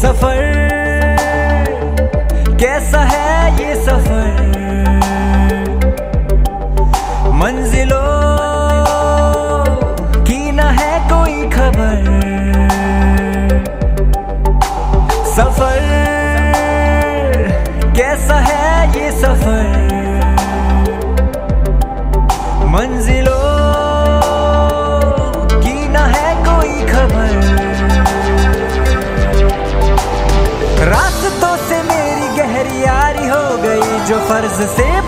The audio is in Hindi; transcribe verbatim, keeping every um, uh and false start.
सफर कैसा है ये सफर, मंजिलों की न है कोई खबर। सफर कैसा है ये सफर, मंजिलों की न है कोई खबर। रास्तों से मेरी गहरी यारी हो गई, जो फर्ज से